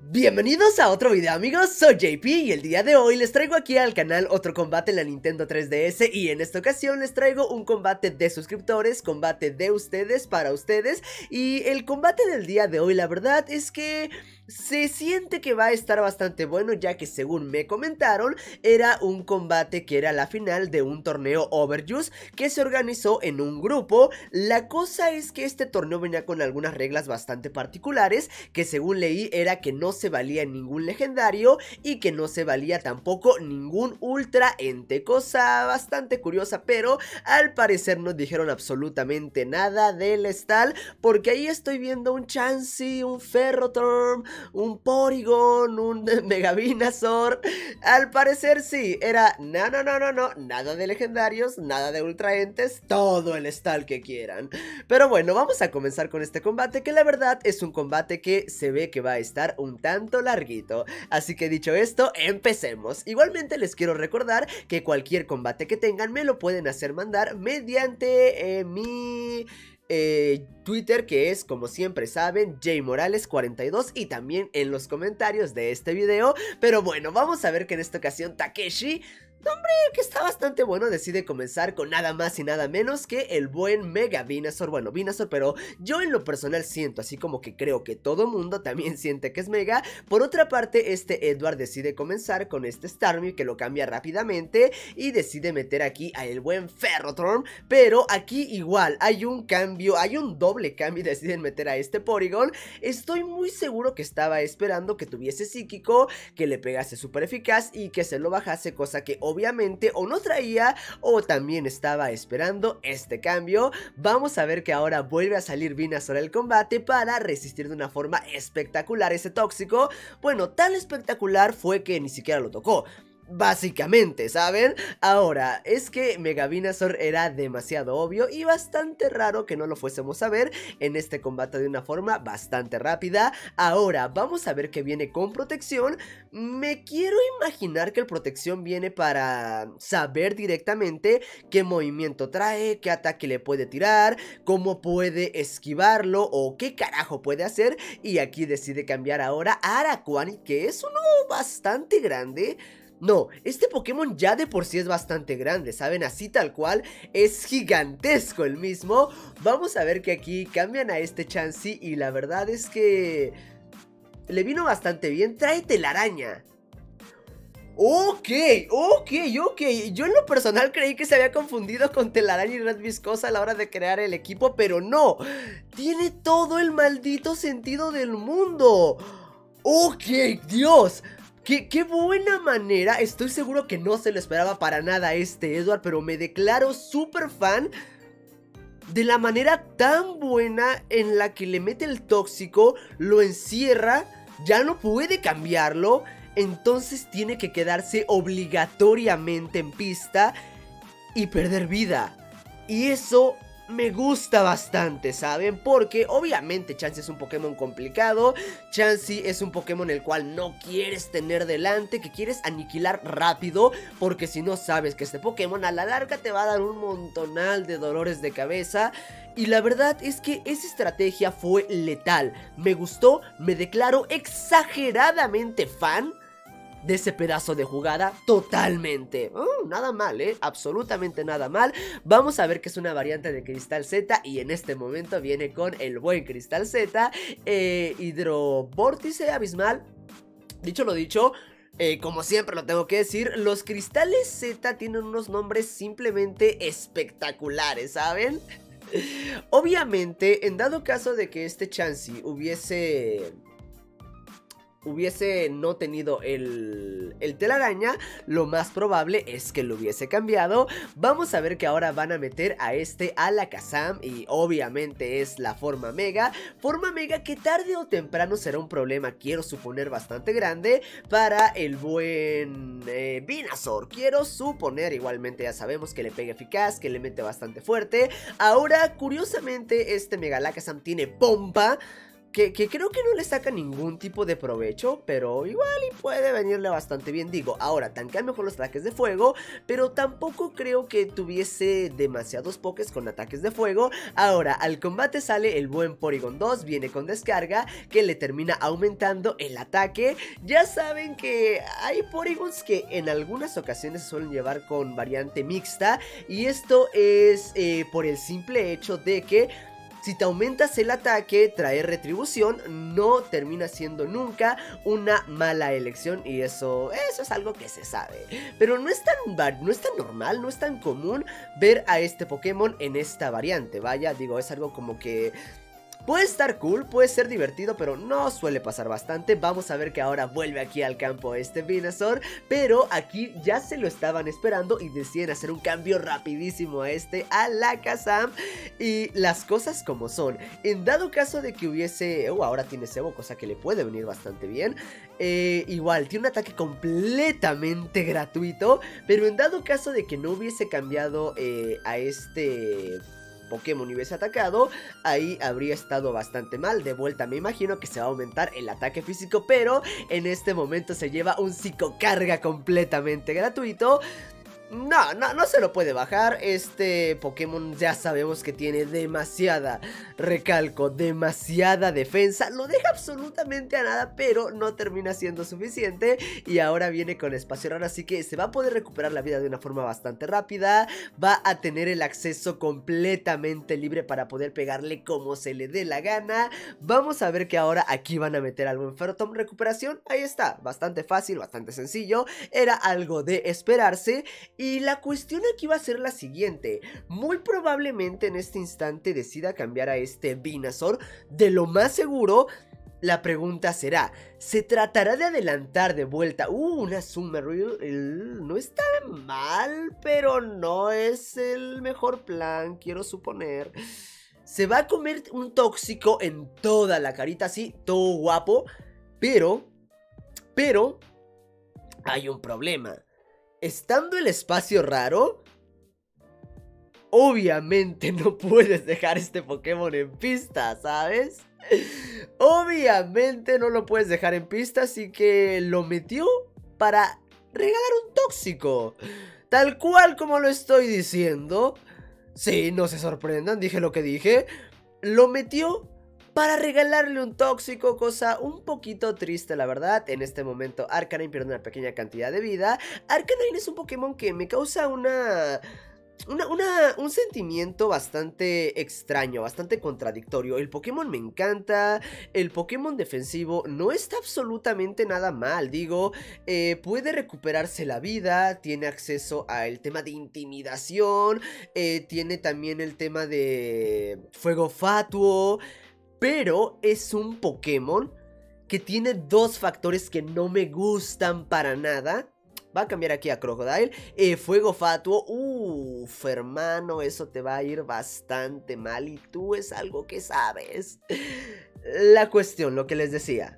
Bienvenidos a otro video, amigos, soy JP y el día de hoy les traigo aquí al canal otro combate en la Nintendo 3DS. Y en esta ocasión les traigo un combate de suscriptores, combate de ustedes para ustedes. Y el combate del día de hoy, la verdad es que se siente que va a estar bastante bueno, ya que según me comentaron, era un combate que era la final de un torneo Overuse que se organizó en un grupo. La cosa es que este torneo venía con algunas reglas bastante particulares, que según leí era que no se valía ningún legendario y que no se valía tampoco ningún ultra ente, cosa bastante curiosa, pero al parecer no dijeron absolutamente nada del Stall, porque ahí estoy viendo un Chansey, un Ferrothorn, un Porygon, un Mega Venusaur. Al parecer sí, era no, nada de legendarios, nada de ultraentes, todo el Stall que quieran. Pero bueno, vamos a comenzar con este combate, que la verdad es un combate que se ve que va a estar un tanto larguito. Así que dicho esto, empecemos. Igualmente les quiero recordar que cualquier combate que tengan me lo pueden hacer mandar mediante mi Twitter, que es, como siempre saben, jmorales42, y también en los comentarios de este video. Pero bueno, vamos a ver que en esta ocasión Takeshi, nombre que está bastante bueno, decide comenzar con nada más y nada menos que el buen Mega Venusaur. Bueno, Venusaur, pero yo en lo personal siento, así como que creo que todo mundo también siente que es Mega. Por otra parte, este Edward decide comenzar con este Starmie, que lo cambia rápidamente y decide meter aquí a el buen Ferrothorn. Pero aquí igual hay un cambio, hay un doble cambio, y deciden meter a este Porygon. Estoy muy seguro que estaba esperando que tuviese psíquico, que le pegase súper eficaz y que se lo bajase, cosa que obviamente o no traía, o también estaba esperando este cambio. Vamos a ver que ahora vuelve a salir Venusaur al combate para resistir de una forma espectacular ese tóxico. Bueno, tan espectacular fue que ni siquiera lo tocó, básicamente, ¿saben? Ahora, es que Mega Venusaur era demasiado obvio y bastante raro que no lo fuésemos a ver en este combate de una forma bastante rápida. Ahora, vamos a ver que viene con protección. Me quiero imaginar que el protección viene para saber directamente qué movimiento trae, qué ataque le puede tirar, cómo puede esquivarlo o qué carajo puede hacer. Y aquí decide cambiar ahora a Araquanid, que es uno bastante grande. No, este Pokémon ya de por sí es bastante grande, ¿saben? Así tal cual, es gigantesco el mismo. Vamos a ver que aquí cambian a este Chansey y la verdad es que le vino bastante bien. Trae telaraña. Ok. Yo en lo personal creí que se había confundido con telaraña y red viscosa a la hora de crear el equipo, pero no. Tiene todo el maldito sentido del mundo. Ok, Dios. Qué buena manera. Estoy seguro que no se lo esperaba para nada a este Edward, pero me declaro súper fan de la manera tan buena en la que le mete el tóxico, lo encierra, ya no puede cambiarlo, entonces tiene que quedarse obligatoriamente en pista y perder vida. Y eso me gusta bastante, ¿saben? Porque obviamente Chansey es un Pokémon complicado. Chansey es un Pokémon el cual no quieres tener delante, que quieres aniquilar rápido, porque si no sabes que este Pokémon a la larga te va a dar un montonal de dolores de cabeza. Y la verdad es que esa estrategia fue letal. Me gustó, me declaro exageradamente fan de ese pedazo de jugada, totalmente. Nada mal, absolutamente nada mal. Vamos a ver que es una variante de Cristal Z, y en este momento viene con el buen Cristal Z, Hidrovórtice Abismal. Dicho lo dicho, como siempre lo tengo que decir, los cristales Z tienen unos nombres simplemente espectaculares, ¿saben? Obviamente, en dado caso de que este Chansey hubiese no tenido el telaraña, lo más probable es que lo hubiese cambiado. Vamos a ver que ahora van a meter a este Alakazam, y obviamente es la forma Mega que tarde o temprano será un problema, quiero suponer bastante grande, para el buen Venusaur. Quiero suponer, igualmente ya sabemos que le pega eficaz, que le mete bastante fuerte. Ahora, curiosamente, este Mega Alakazam tiene pompa. que creo que no le saca ningún tipo de provecho, pero igual y puede venirle bastante bien. Digo, ahora tanquea mejor los ataques de fuego, pero tampoco creo que tuviese demasiados pokés con ataques de fuego. Ahora, al combate sale el buen Porygon 2, viene con descarga, que le termina aumentando el ataque. Ya saben que hay Porygons que en algunas ocasiones se suelen llevar con variante mixta, y esto es por el simple hecho de que si te aumentas el ataque, traer retribución no termina siendo nunca una mala elección, y eso es algo que se sabe. Pero no es tan normal, no es tan común ver a este Pokémon en esta variante. Vaya, digo, es algo como que puede estar cool, puede ser divertido, pero no suele pasar bastante. Vamos a ver que ahora vuelve aquí al campo este Venusaur, pero aquí ya se lo estaban esperando y deciden hacer un cambio rapidísimo a este Alakazam. Y las cosas como son, en dado caso de que hubiese... ahora tiene cebo, cosa que le puede venir bastante bien. Igual, tiene un ataque completamente gratuito, pero en dado caso de que no hubiese cambiado a este Pokémon y hubiese atacado, ahí habría estado bastante mal. De vuelta me imagino que se va a aumentar el ataque físico, pero en este momento se lleva un psicocarga completamente gratuito. No se lo puede bajar. Este Pokémon ya sabemos que tiene demasiada, recalco, demasiada defensa. Lo deja absolutamente a nada, pero no termina siendo suficiente. Y ahora viene con espacio raro, así que se va a poder recuperar la vida de una forma bastante rápida. Va a tener el acceso completamente libre para poder pegarle como se le dé la gana. Vamos a ver que ahora aquí van a meter algo en Ferrotom recuperación. Ahí está, bastante fácil, bastante sencillo. Era algo de esperarse. Y la cuestión aquí va a ser la siguiente: muy probablemente en este instante decida cambiar a este Venusaur. De lo más seguro, la pregunta será: ¿se tratará de adelantar de vuelta? Una Summerl no está mal, pero no es el mejor plan, quiero suponer. Se va a comer un tóxico en toda la carita, así, todo guapo. Pero hay un problema. Estando el espacio raro, obviamente no puedes dejar este Pokémon en pista, ¿sabes? Obviamente no lo puedes dejar en pista, así que lo metió para regalar un tóxico. Tal cual como lo estoy diciendo. Sí, no se sorprendan, dije lo que dije. Lo metió para regalarle un tóxico, cosa un poquito triste, la verdad. En este momento Arcanine pierde una pequeña cantidad de vida. Arcanine es un Pokémon que me causa un sentimiento bastante extraño, bastante contradictorio. El Pokémon me encanta, el Pokémon defensivo no está absolutamente nada mal. Digo, puede recuperarse la vida, tiene acceso al tema de intimidación, tiene también el tema de fuego fatuo. Pero es un Pokémon que tiene dos factores que no me gustan para nada. Va a cambiar aquí a Crocodile. Fuego fatuo. Hermano, eso te va a ir bastante mal. Y tú es algo que sabes. La cuestión, lo que les decía.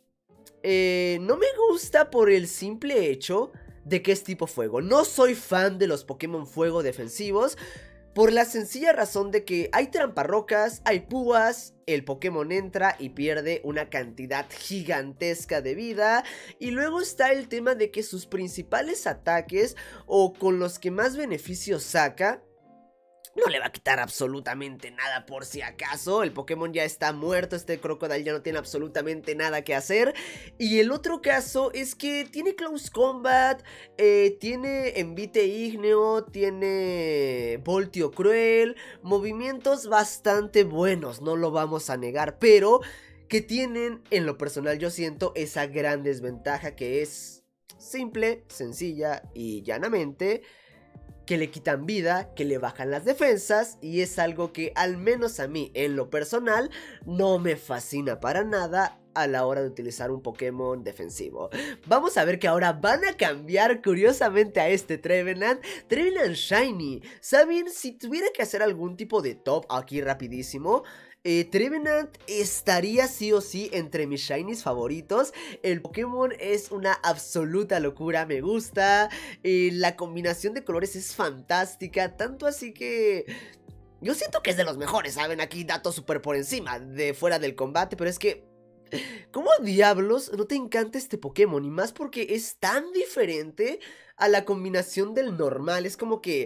No me gusta por el simple hecho de que es tipo fuego. No soy fan de los Pokémon fuego defensivos, por la sencilla razón de que hay tramparrocas, hay púas, el Pokémon entra y pierde una cantidad gigantesca de vida. Y luego está el tema de que sus principales ataques, o con los que más beneficios saca, no le va a quitar absolutamente nada por si acaso. El Pokémon ya está muerto, este Crocodile ya no tiene absolutamente nada que hacer. Y el otro caso es que tiene Close Combat, tiene Envite Ígneo, tiene Voltio Cruel, movimientos bastante buenos, no lo vamos a negar, pero que tienen, en lo personal yo siento, esa gran desventaja que es simple, sencilla y llanamente que le quitan vida, que le bajan las defensas, y es algo que al menos a mí en lo personal no me fascina para nada a la hora de utilizar un Pokémon defensivo. Vamos a ver que ahora van a cambiar curiosamente a este Trevenant Shiny. ¿Saben? Si tuviera que hacer algún tipo de top aquí rapidísimo, Trevenant estaría sí o sí entre mis shinies favoritos. El Pokémon es una absoluta locura, me gusta. La combinación de colores es fantástica, tanto así que Yo siento que es de los mejores, ¿saben? Aquí datos súper por encima, de fuera del combate, pero es que... ¿cómo diablos no te encanta este Pokémon? Y más porque es tan diferente a la combinación del normal, es como que...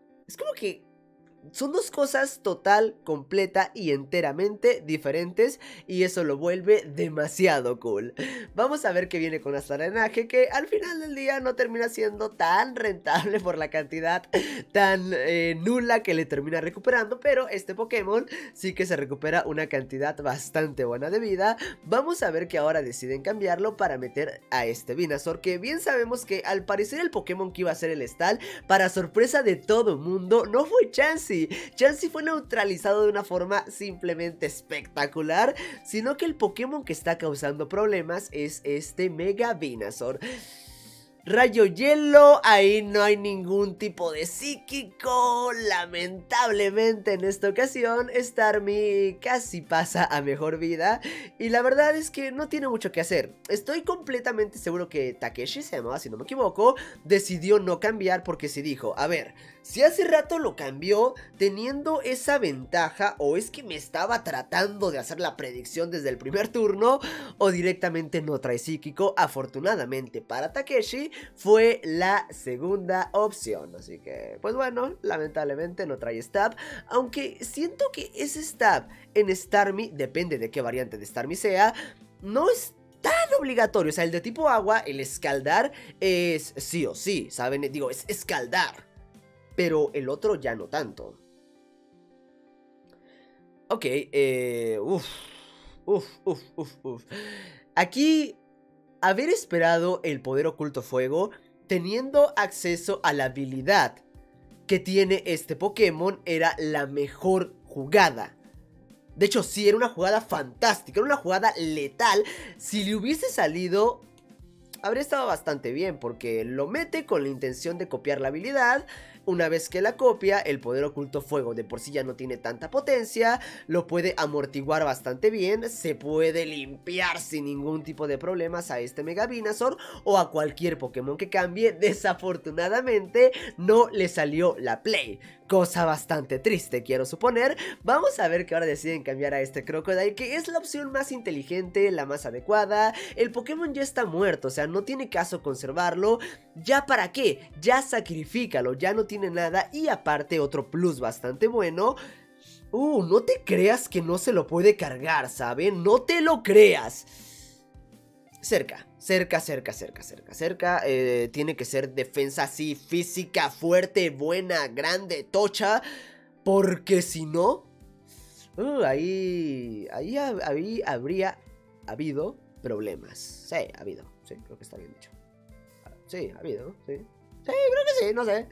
son dos cosas total, completa y enteramente diferentes, y eso lo vuelve demasiado cool. Vamos a ver qué viene con Hasta Drenaje, que al final del día no termina siendo tan rentable por la cantidad tan nula que le termina recuperando, pero este Pokémon sí que se recupera una cantidad bastante buena de vida. Vamos a ver que ahora deciden cambiarlo para meter a este Venusaur, que bien sabemos que al parecer el Pokémon que iba a ser el Stall, para sorpresa de todo mundo, no fue Chansey. Chansey fue neutralizado de una forma simplemente espectacular, sino que el Pokémon que está causando problemas es este Mega Venusaur. Rayo Hielo, ahí no hay ningún tipo de psíquico. Lamentablemente en esta ocasión Starmie casi pasa a mejor vida, y la verdad es que no tiene mucho que hacer. Estoy completamente seguro que Takeshi se llamaba, si no me equivoco, decidió no cambiar porque se dijo, a ver, si hace rato lo cambió teniendo esa ventaja, o es que me estaba tratando de hacer la predicción desde el primer turno, o directamente no trae psíquico. Afortunadamente para Takeshi fue la segunda opción, así que pues bueno, lamentablemente no trae Stab, aunque siento que ese Stab en Starmie, depende de qué variante de Starmie sea, no es tan obligatorio. O sea, el de tipo agua, el escaldar, es sí o sí, ¿saben? Digo, es escaldar, pero el otro ya no tanto. Ok, aquí, haber esperado el poder oculto fuego, teniendo acceso a la habilidad que tiene este Pokémon, era la mejor jugada. De hecho, sí, era una jugada fantástica, era una jugada letal. Si le hubiese salido, habría estado bastante bien, porque lo mete con la intención de copiar la habilidad. Una vez que la copia, el poder oculto fuego de por sí ya no tiene tanta potencia, lo puede amortiguar bastante bien, se puede limpiar sin ningún tipo de problemas a este Mega Venusaur o a cualquier Pokémon que cambie. Desafortunadamente no le salió la play, cosa bastante triste, quiero suponer. Vamos a ver que ahora deciden cambiar a este Crocodile, que es la opción más inteligente, la más adecuada. El Pokémon ya está muerto, o sea, no tiene caso conservarlo. ¿Ya para qué? Ya sacrifícalo, ya no tiene nada. Y aparte otro plus bastante bueno, no te creas que no se lo puede cargar, ¿saben? No te lo creas. Cerca, tiene que ser defensa así, física, fuerte, buena, grande, tocha, porque si no, ahí habría habido problemas. Sí, ha habido, sí, creo que está bien dicho. Sí, ha habido, sí. Sí, creo que sí, no sé.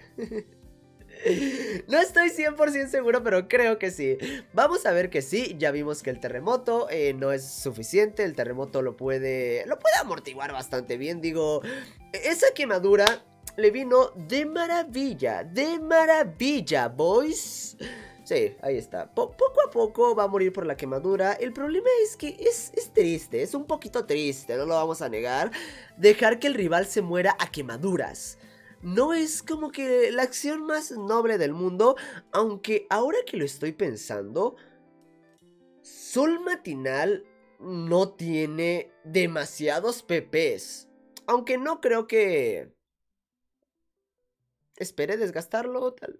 No estoy 100% seguro, pero creo que sí. Vamos a ver que sí. Ya vimos que el terremoto no es suficiente. El terremoto lo puede amortiguar bastante bien. Digo, esa quemadura le vino de maravilla. De maravilla, boys. Sí, ahí está. Poco a poco va a morir por la quemadura. El problema es que es triste. Es un poquito triste, no lo vamos a negar. Dejar que el rival se muera a quemaduras no es como que la acción más noble del mundo, aunque ahora que lo estoy pensando, Sol Matinal no tiene demasiados PPs, aunque no creo que espere desgastarlo tal.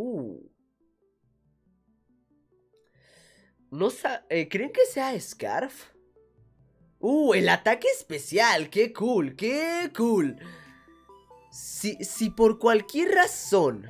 No ¿creen que sea Scarf? El ataque especial, qué cool, qué cool. Si por cualquier razón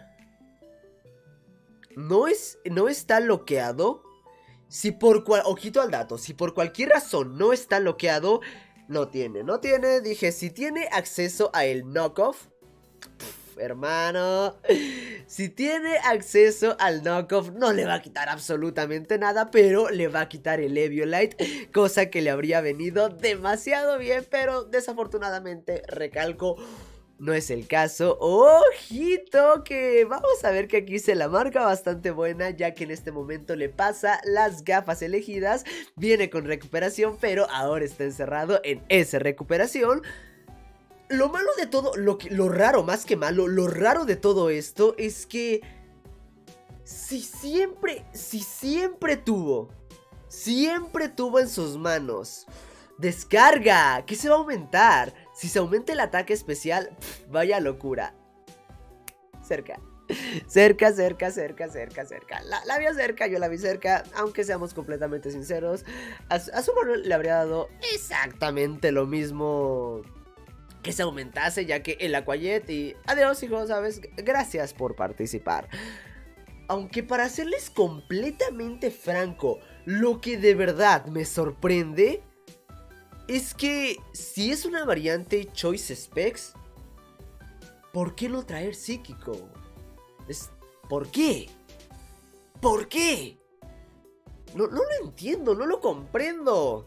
no está bloqueado, ojito al dato, si por cualquier razón no está bloqueado, no tiene, dije, si tiene acceso a el knockoff, hermano, si tiene acceso al knockoff no le va a quitar absolutamente nada, pero le va a quitar el Eviolite, cosa que le habría venido demasiado bien, pero desafortunadamente, recalco, no es el caso. Ojito que vamos a ver que aquí se la marca bastante buena, ya que en este momento le pasa las gafas elegidas, viene con recuperación, pero ahora está encerrado en esa recuperación. Lo malo de todo, lo raro más que malo, lo raro de todo esto es que Si siempre tuvo en sus manos descarga, ¿qué se va a aumentar? Si se aumenta el ataque especial, vaya locura. Cerca. Cerca. La vio cerca, yo la vi cerca. Aunque seamos completamente sinceros, a su mano le habría dado exactamente lo mismo que se aumentase, ya que el Aquajet. Y adiós, hijo, ¿sabes? Gracias por participar. Aunque para serles completamente franco, lo que de verdad me sorprende es que si es una variante Choice Specs, ¿por qué no traer psíquico? ¿Por qué? ¿Por qué? No lo entiendo, no lo comprendo.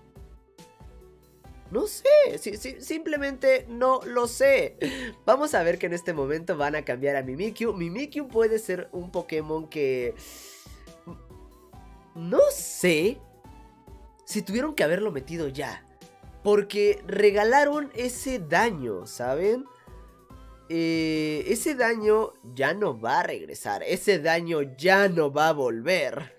No sé, simplemente no lo sé. Vamos a ver que en este momento van a cambiar a Mimikyu. Mimikyu puede ser un Pokémon que... no sé si tuvieron que haberlo metido ya, porque regalaron ese daño, ¿saben? Ese daño ya no va a regresar. Ese daño ya no va a volver.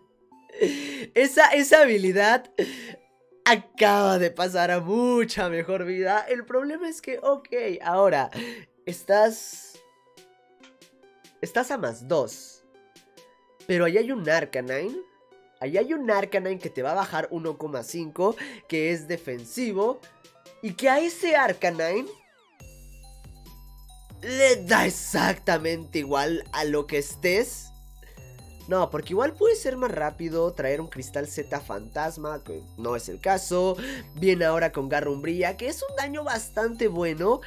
Esa habilidad acaba de pasar a mucha mejor vida. El problema es que, ok, ahora estás a +2. Pero ahí hay un Arcanine. Ahí hay un Arcanine que te va a bajar 1,5, que es defensivo. Y que a ese Arcanine le da exactamente igual a lo que estés. No, porque igual puede ser más rápido traer un Cristal Z Fantasma, que no es el caso. Viene ahora con Garra Umbría, que es un daño bastante bueno.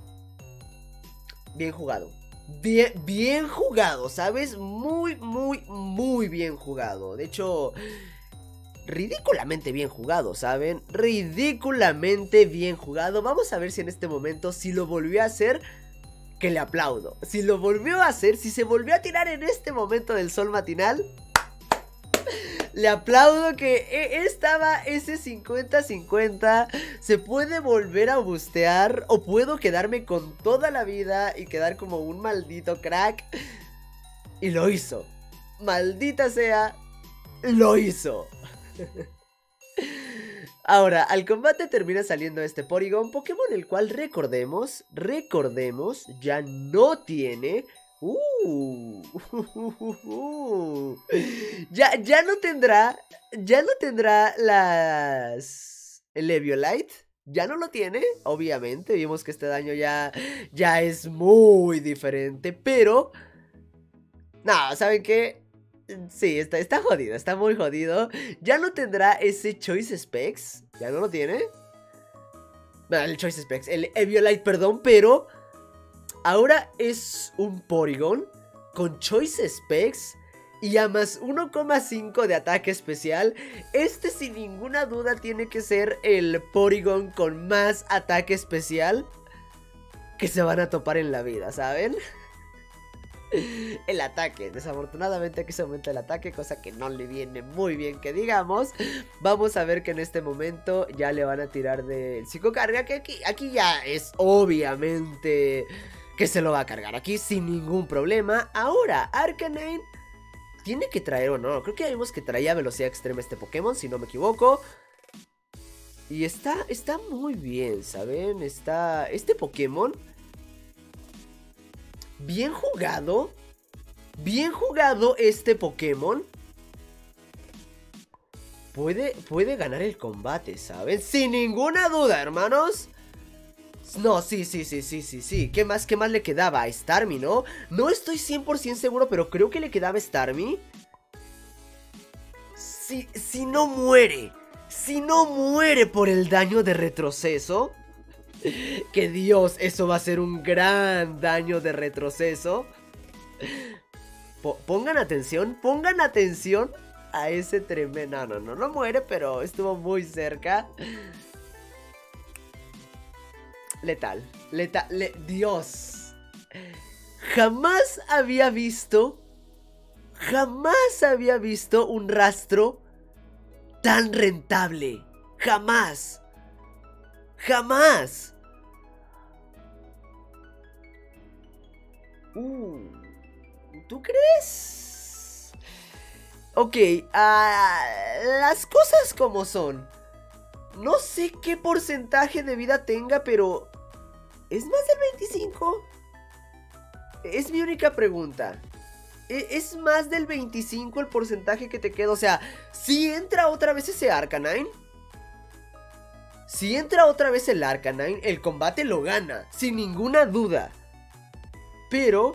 Bien jugado. Bien jugado, ¿sabes? Muy bien jugado. De hecho, ridículamente bien jugado, ¿saben? Ridículamente bien jugado. Vamos a ver si en este momento, si lo volvió a hacer, que le aplaudo. Si lo volvió a hacer, si se volvió a tirar en este momento del sol matinal, le aplaudo que estaba ese 50-50. Se puede volver a bustear o puedo quedarme con toda la vida y quedar como un maldito crack. Y lo hizo. Maldita sea, lo hizo. Ahora, al combate termina saliendo este Porygon, Pokémon el cual recordemos, ya no tiene... Ya no tendrá el Eviolite. Ya no lo tiene, obviamente. Vimos que este daño ya es muy diferente, pero... no, ¿saben qué? Sí, está jodido, está muy jodido. Ya no tendrá ese Choice Specs. Ya no lo tiene. Bueno, el Choice Specs, el Eviolite, perdón, pero ahora es un Porygon con Choice Specs y a más 1,5 de ataque especial. Este sin ninguna duda tiene que ser el Porygon con más ataque especial que se van a topar en la vida, ¿saben? El ataque, desafortunadamente aquí se aumenta el ataque, cosa que no le viene muy bien que digamos. Vamos a ver que en este momento ya le van a tirar del psicocarga, que aquí ya es obviamente que se lo va a cargar aquí sin ningún problema. Ahora, Arcanine tiene que traer o no, creo que ya vimos que traía velocidad extrema este Pokémon, si no me equivoco. Y está muy bien, ¿saben? Este Pokémon... bien jugado este Pokémon. Puede ganar el combate, ¿saben? Sin ninguna duda, hermanos. No, sí. ¿Qué más le quedaba? A Starmie, ¿no? No estoy 100% seguro, pero creo que le quedaba Starmie. Si no muere por el daño de retroceso... que Dios, eso va a ser un gran daño de retroceso. Pongan atención a ese tremendo... No muere, pero estuvo muy cerca. Letal. Dios. Jamás había visto un rastro tan rentable. Jamás. ¿Tú crees? Ok, las cosas como son. No sé qué porcentaje de vida tenga, pero ¿es más del 25? Es mi única pregunta. ¿Es más del 25 el porcentaje que te queda? O sea, si entra otra vez ese Arcanine, si entra otra vez el Arcanine, el combate lo gana, sin ninguna duda. Pero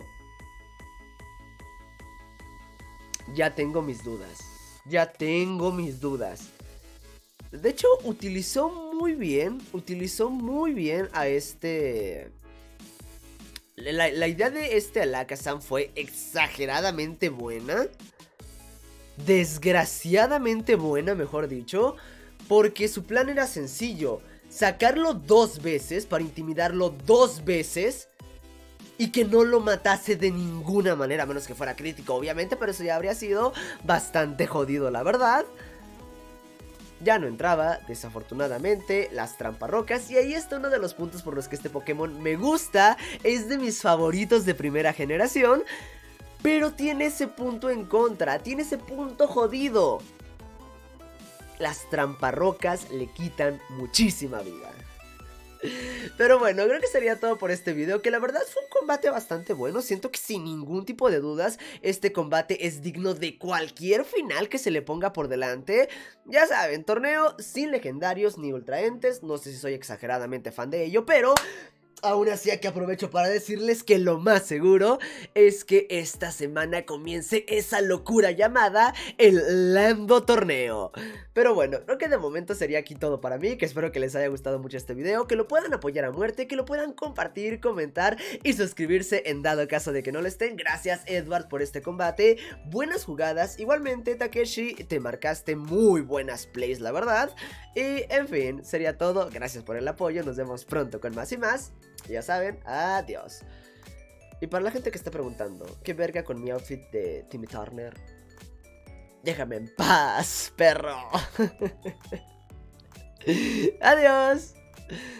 ya tengo mis dudas. Ya tengo mis dudas. De hecho, utilizó muy bien a este... La idea de este Alakazam fue exageradamente buena. Desgraciadamente buena, mejor dicho. Porque su plan era sencillo. Sacarlo 2 veces para intimidarlo 2 veces. Y que no lo matase de ninguna manera, a menos que fuera crítico, obviamente. Pero eso ya habría sido bastante jodido, la verdad. Ya no entraba, desafortunadamente, las tramparrocas. Y ahí está uno de los puntos por los que este Pokémon me gusta. Es de mis favoritos de primera generación. Pero tiene ese punto en contra, tiene ese punto jodido. Las tramparrocas le quitan muchísima vida. Pero bueno, creo que sería todo por este video, que la verdad fue un combate bastante bueno. Siento que sin ningún tipo de dudas este combate es digno de cualquier final que se le ponga por delante. Ya saben, torneo sin legendarios ni ultraentes. No sé si soy exageradamente fan de ello, pero... aún así aquí aprovecho para decirles que lo más seguro es que esta semana comience esa locura llamada el Lando Torneo. Pero bueno, creo que de momento sería aquí todo para mí, que espero que les haya gustado mucho este video, que lo puedan apoyar a muerte, que lo puedan compartir, comentar y suscribirse en dado caso de que no lo estén. Gracias Edward por este combate, buenas jugadas, igualmente Takeshi, te marcaste muy buenas plays la verdad. Y en fin, sería todo, gracias por el apoyo, nos vemos pronto con más y más. Ya saben, adiós. Y para la gente que está preguntando, ¿qué verga con mi outfit de Timmy Turner? Déjame en paz, perro. Adiós.